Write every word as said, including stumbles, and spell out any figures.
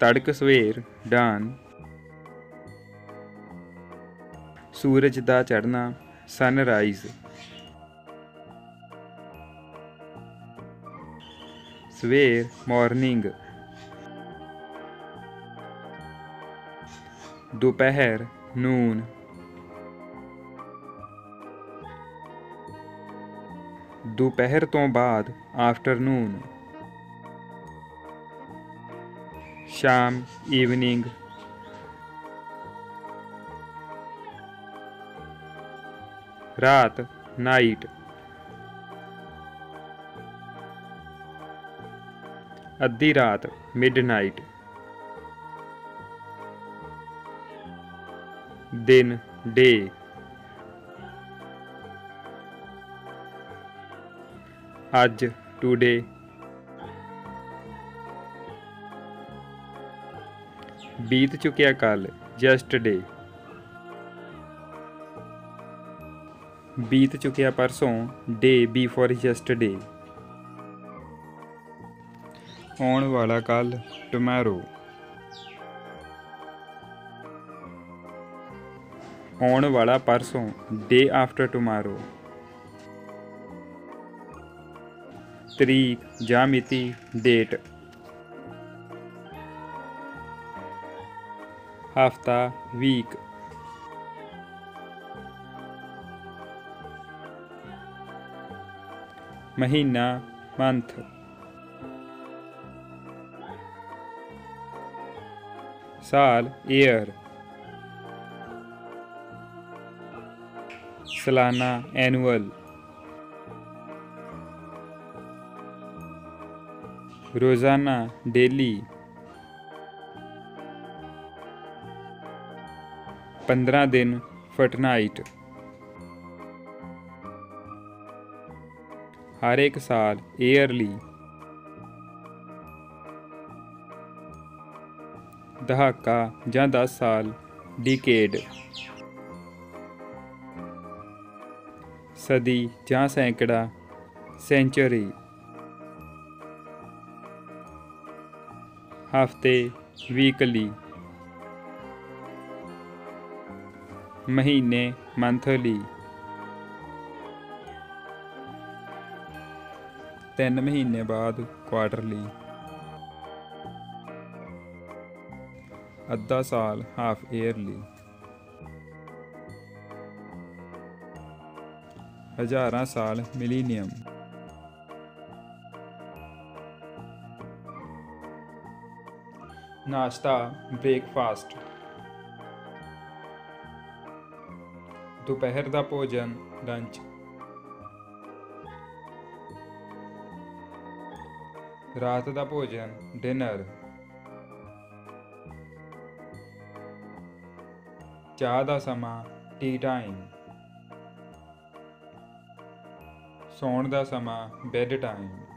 तड़क सवेर डान, सूरज दा चढ़ना सनराइज, सवेर मॉर्निंग, दोपहर नून, दोपहर तो बाद आफ्टरनून, शाम इवनिंग, रात नाइट, अद्धी रात मिडनाइट, दिन डे, अज टूडे, बीत चुकिया कल यस्टरडे, बीत चुकिया परसों डे बिफोर यस्टरडे, आने वाला कल टुमारो, आने वाला परसों डे आफ्टर टुमारो, तरीक जां मिति डेट, हफ्ता वीक, महीना मंथ, साल ईयर, सालाना एनुअल, रोज़ाना डेली, पंद्रह दिन फॉर्टनाइट, हर एक साल ईयरली, दहाका जां दस साल डिकेड, सदी जां सैकड़ा सेंचुरी, हफ्ते वीकली, महीने मंथली, तीन महीने बाद क्वार्टरली, अद्धा साल हाफ ईयरली, हज़ारां साल मिलीनियम, नाश्ता ब्रेकफास्ट, दोपहर का भोजन लंच, रात का भोजन डिनर, चाह का समा टी टाइम, सौण का समा बेड टाइम,